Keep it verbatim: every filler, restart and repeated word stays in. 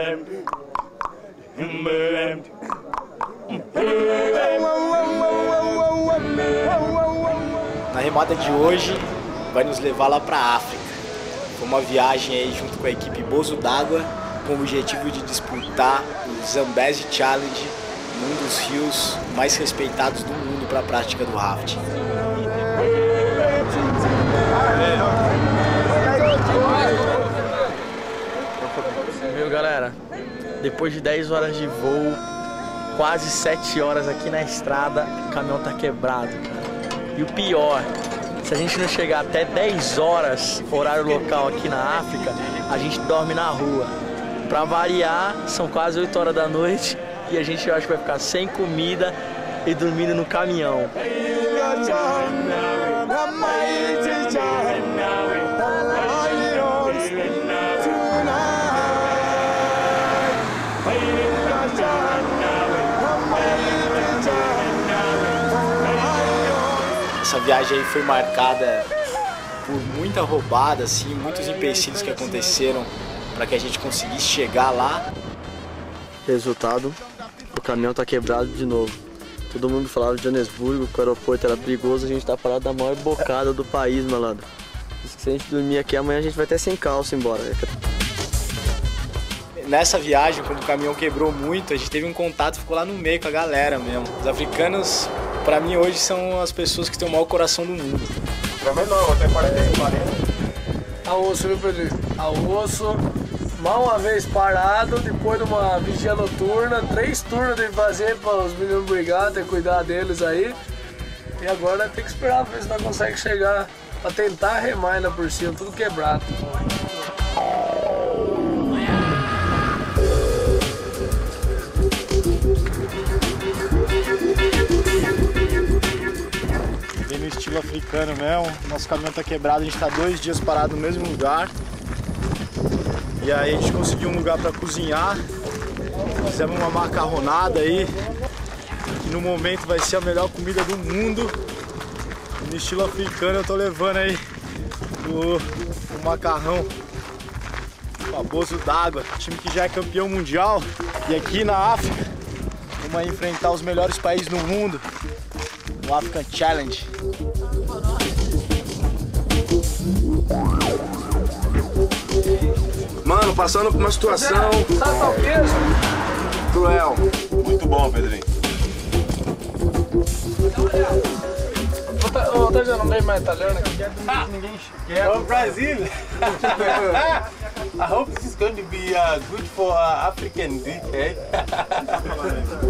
Na remada de hoje vai nos levar lá para a África. Foi uma viagem aí junto com a equipe Bozo d'Água com o objetivo de disputar o Zambezi Challenge, um dos rios mais respeitados do mundo para a prática do rafting. Viu, galera? Depois de dez horas de voo, quase sete horas aqui na estrada, o caminhão tá quebrado, cara. E o pior, se a gente não chegar até dez horas, horário local aqui na África, a gente dorme na rua. Pra variar, são quase oito horas da noite e a gente acha que vai ficar sem comida e dormindo no caminhão. Essa viagem aí foi marcada por muita roubada, assim, muitos empecilhos que aconteceram para que a gente conseguisse chegar lá. Resultado, o caminhão tá quebrado de novo. Todo mundo falava de Joanesburgo, que o aeroporto era perigoso, a gente tá parado na maior bocada do país, malandro. Se a gente dormir aqui amanhã a gente vai até sem calça embora. Nessa viagem, quando o caminhão quebrou muito, a gente teve um contato, ficou lá no meio com a galera mesmo. Os africanos, pra mim hoje, são as pessoas que têm o maior coração do mundo. Também não, até quarenta e quarenta. A osso, viu, Pedro? A osso, mais uma vez parado, depois de uma vigia noturna, três turnos de fazer para os meninos brigar, ter que cuidar deles aí. E agora tem que esperar ver se nós conseguimos chegar para tentar remar ainda por cima, tudo quebrado. Bem no estilo africano mesmo, nosso caminhão tá quebrado, a gente tá dois dias parado no mesmo lugar. E aí a gente conseguiu um lugar para cozinhar, fizemos uma macarronada aí, que no momento vai ser a melhor comida do mundo. No estilo africano eu tô levando aí o, o macarrão com Bozo d'Água, time que já é campeão mundial. E aqui na África, vamos enfrentar os melhores países do mundo, no African Challenge. Mano, passando por uma situação cruel. Muito bom, Pedrinho. Ô, tá já não tem mais italiano aqui? Ninguém quer. Oh, Brazil! I hope this is going to be uh, good for uh, African dick, eh?